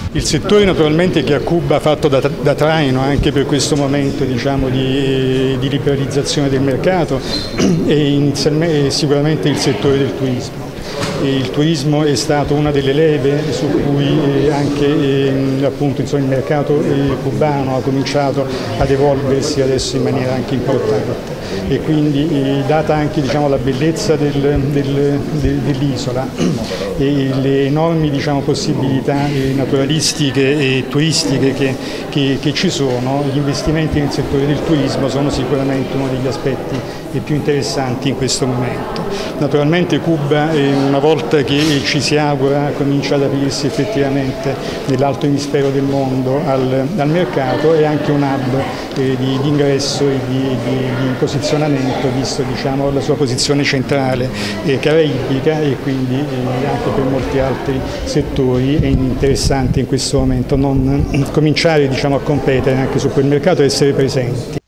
Il settore naturalmente che a Cuba ha fatto da traino anche per questo momento, diciamo, di liberalizzazione del mercato è sicuramente il settore del turismo. Il turismo è stato una delle leve su cui anche appunto, il mercato cubano ha cominciato ad evolversi adesso in maniera anche importante, e quindi data anche, diciamo, la bellezza dell'isola e le enormi, diciamo, possibilità naturalistiche e turistiche che ci sono, gli investimenti nel settore del turismo sono sicuramente uno degli aspetti più interessanti in questo momento. Naturalmente Cuba, una volta che ci si augura comincia ad aprirsi effettivamente nell'altro emisfero del mondo al mercato, è anche un hub di ingresso e di posizionamento, visto, diciamo, la sua posizione centrale caraibica, e quindi anche per molti altri settori è interessante in questo momento non cominciare, diciamo, a competere anche su quel mercato e essere presenti.